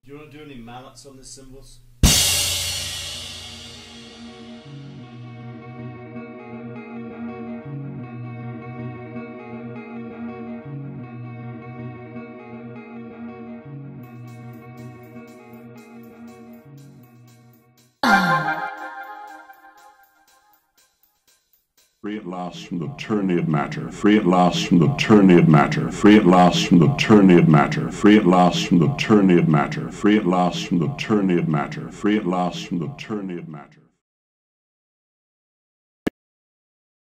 Do you want to do any mallets on the cymbals? Free at last from the tyranny of matter, free at last from the tyranny of matter, free at last from the tyranny of matter, free at last from the tyranny of matter, free at last from the tyranny of matter, free at last from the tyranny of matter.